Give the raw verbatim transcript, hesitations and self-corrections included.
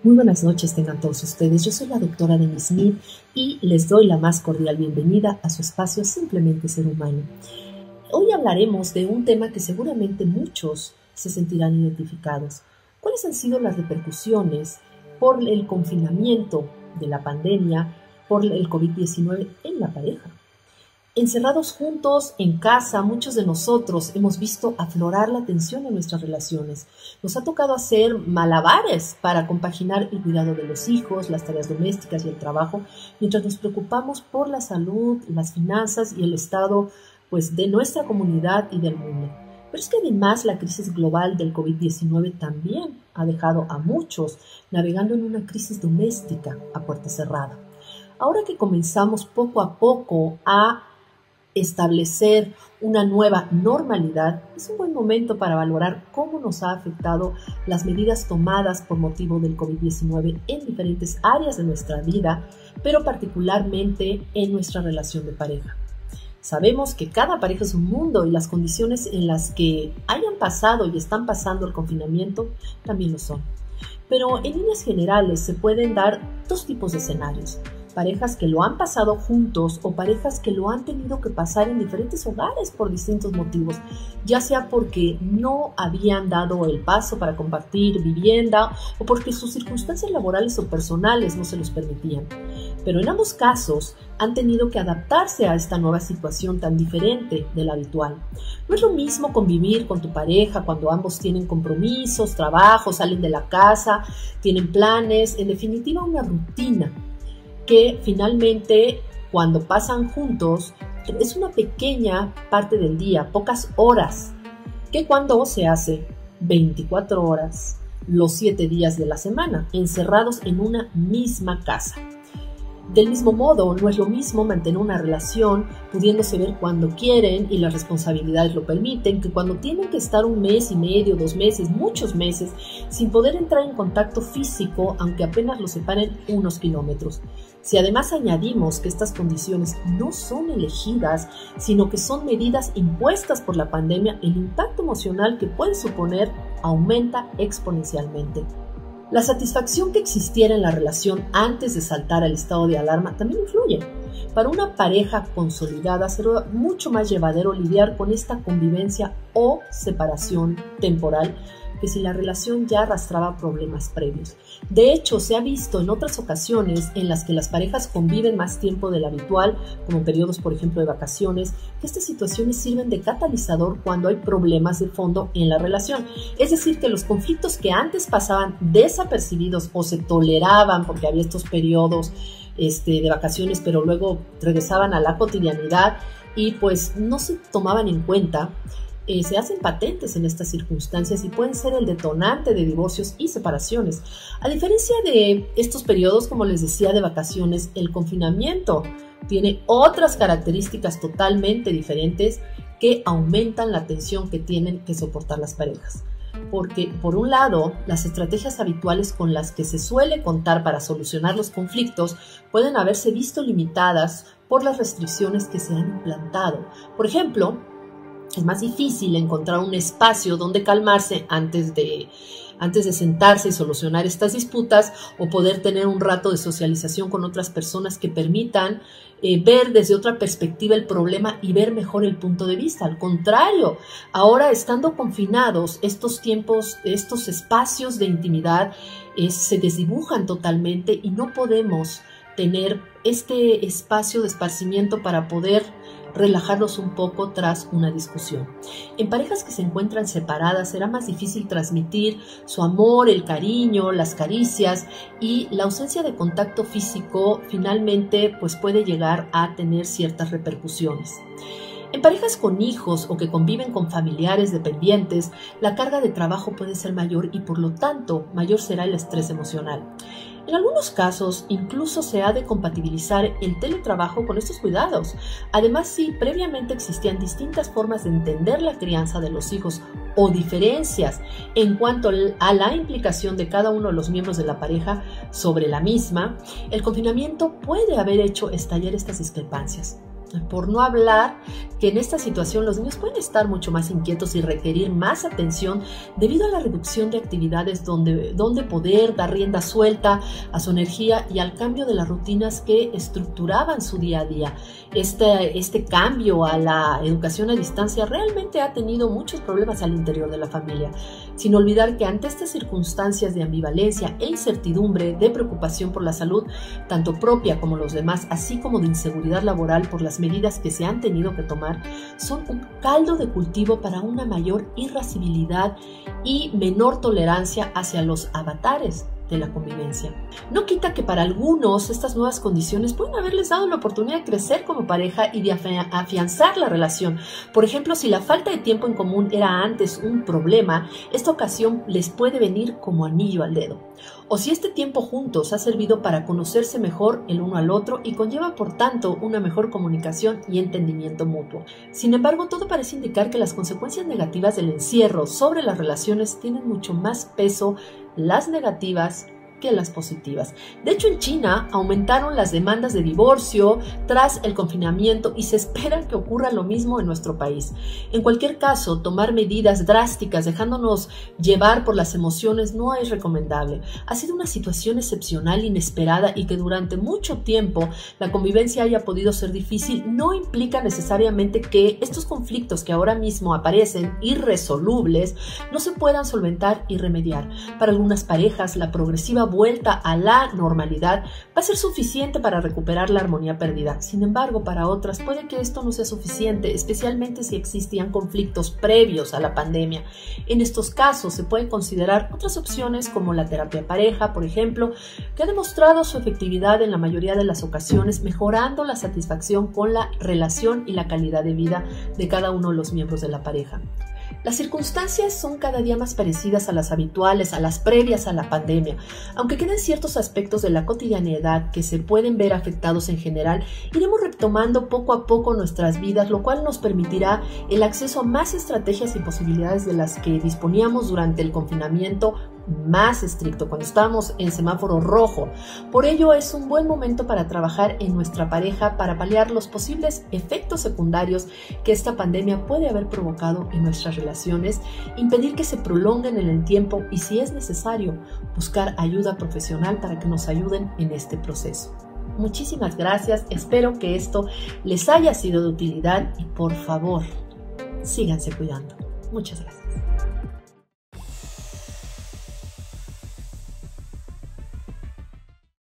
Muy buenas noches tengan todos ustedes. Yo soy la doctora Denise Smith y les doy la más cordial bienvenida a su espacio Simplemente Ser Humano. Hoy hablaremos de un tema que seguramente muchos se sentirán identificados. ¿Cuáles han sido las repercusiones por el confinamiento de la pandemia, por el COVID diecinueve en la pareja? Encerrados juntos en casa, muchos de nosotros hemos visto aflorar la tensión en nuestras relaciones. Nos ha tocado hacer malabares para compaginar el cuidado de los hijos, las tareas domésticas y el trabajo, mientras nos preocupamos por la salud, las finanzas y el estado pues, de nuestra comunidad y del mundo. Pero es que además la crisis global del COVID diecinueve también ha dejado a muchos navegando en una crisis doméstica a puerta cerrada. Ahora que comenzamos poco a poco a establecer una nueva normalidad, es un buen momento para valorar cómo nos ha afectado las medidas tomadas por motivo del COVID diecinueve en diferentes áreas de nuestra vida, pero particularmente en nuestra relación de pareja. Sabemos que cada pareja es un mundo y las condiciones en las que hayan pasado y están pasando el confinamiento también lo son. Pero en líneas generales se pueden dar dos tipos de escenarios. Parejas que lo han pasado juntos o parejas que lo han tenido que pasar en diferentes hogares por distintos motivos, ya sea porque no habían dado el paso para compartir vivienda o porque sus circunstancias laborales o personales no se los permitían. Pero en ambos casos han tenido que adaptarse a esta nueva situación tan diferente de la habitual. No es lo mismo convivir con tu pareja cuando ambos tienen compromisos, trabajos, salen de la casa, tienen planes, en definitiva una rutina que finalmente cuando pasan juntos es una pequeña parte del día, pocas horas, que cuando se hace veinticuatro horas, los siete días de la semana, encerrados en una misma casa. Del mismo modo, no es lo mismo mantener una relación pudiéndose ver cuando quieren y las responsabilidades lo permiten, que cuando tienen que estar un mes y medio, dos meses, muchos meses, sin poder entrar en contacto físico, aunque apenas los separen unos kilómetros. Si además añadimos que estas condiciones no son elegidas, sino que son medidas impuestas por la pandemia, el impacto emocional que puede suponer aumenta exponencialmente. La satisfacción que existiera en la relación antes de saltar al estado de alarma también influye. Para una pareja consolidada será mucho más llevadero lidiar con esta convivencia o separación temporal que si la relación ya arrastraba problemas previos. De hecho, se ha visto en otras ocasiones en las que las parejas conviven más tiempo del habitual, como en periodos, por ejemplo, de vacaciones, que estas situaciones sirven de catalizador cuando hay problemas de fondo en la relación. Es decir, que los conflictos que antes pasaban desapercibidos o se toleraban porque había estos periodos este, de vacaciones, pero luego regresaban a la cotidianidad y pues no se tomaban en cuenta, Eh, se hacen patentes en estas circunstancias y pueden ser el detonante de divorcios y separaciones. A diferencia de estos periodos, como les decía, de vacaciones, el confinamiento tiene otras características totalmente diferentes que aumentan la tensión que tienen que soportar las parejas. Porque, por un lado, las estrategias habituales con las que se suele contar para solucionar los conflictos pueden haberse visto limitadas por las restricciones que se han implantado. Por ejemplo, es más difícil encontrar un espacio donde calmarse antes de, antes de sentarse y solucionar estas disputas o poder tener un rato de socialización con otras personas que permitan eh, ver desde otra perspectiva el problema y ver mejor el punto de vista. Al contrario, ahora estando confinados, estos tiempos, estos espacios de intimidad eh, se desdibujan totalmente y no podemos tener este espacio de esparcimiento para poder relajarlos un poco tras una discusión. En parejas que se encuentran separadas será más difícil transmitir su amor, el cariño, las caricias y la ausencia de contacto físico finalmente pues puede llegar a tener ciertas repercusiones. En parejas con hijos o que conviven con familiares dependientes, la carga de trabajo puede ser mayor y por lo tanto mayor será el estrés emocional. En algunos casos, incluso se ha de compatibilizar el teletrabajo con estos cuidados. Además, si previamente existían distintas formas de entender la crianza de los hijos o diferencias en cuanto a la implicación de cada uno de los miembros de la pareja sobre la misma, el confinamiento puede haber hecho estallar estas discrepancias. Por no hablar que en esta situación los niños pueden estar mucho más inquietos y requerir más atención debido a la reducción de actividades donde, donde poder dar rienda suelta a su energía y al cambio de las rutinas que estructuraban su día a día. Este, este cambio a la educación a distancia realmente ha tenido muchos problemas al interior de la familia, sin olvidar que ante estas circunstancias de ambivalencia e incertidumbre, de preocupación por la salud, tanto propia como los demás, así como de inseguridad laboral por las medidas que se han tenido que tomar, son un caldo de cultivo para una mayor irascibilidad y menor tolerancia hacia los avatares de la convivencia. No quita que para algunos estas nuevas condiciones pueden haberles dado la oportunidad de crecer como pareja y de afianzar la relación. Por ejemplo, si la falta de tiempo en común era antes un problema, esta ocasión les puede venir como anillo al dedo. O si este tiempo juntos ha servido para conocerse mejor el uno al otro y conlleva por tanto una mejor comunicación y entendimiento mutuo. Sin embargo, todo parece indicar que las consecuencias negativas del encierro sobre las relaciones tienen mucho más peso, las negativas que las positivas. De hecho, en China aumentaron las demandas de divorcio tras el confinamiento y se espera que ocurra lo mismo en nuestro país. En cualquier caso, tomar medidas drásticas dejándonos llevar por las emociones no es recomendable. Ha sido una situación excepcional, inesperada y que durante mucho tiempo la convivencia haya podido ser difícil no implica necesariamente que estos conflictos que ahora mismo aparecen irresolubles no se puedan solventar y remediar. Para algunas parejas, la progresiva vuelta a la normalidad va a ser suficiente para recuperar la armonía perdida. Sin embargo, para otras puede que esto no sea suficiente, especialmente si existían conflictos previos a la pandemia. En estos casos se pueden considerar otras opciones como la terapia de pareja, por ejemplo, que ha demostrado su efectividad en la mayoría de las ocasiones, mejorando la satisfacción con la relación y la calidad de vida de cada uno de los miembros de la pareja. Las circunstancias son cada día más parecidas a las habituales, a las previas a la pandemia. Aunque queden ciertos aspectos de la cotidianidad que se pueden ver afectados en general, iremos retomando poco a poco nuestras vidas, lo cual nos permitirá el acceso a más estrategias y posibilidades de las que disponíamos durante el confinamiento más estricto, cuando estábamos en semáforo rojo. Por ello es un buen momento para trabajar en nuestra pareja para paliar los posibles efectos secundarios que esta pandemia puede haber provocado en nuestras relaciones, impedir que se prolonguen en el tiempo y, si es necesario, buscar ayuda profesional para que nos ayuden en este proceso. Muchísimas gracias, espero que esto les haya sido de utilidad y por favor, síganse cuidando. Muchas gracias.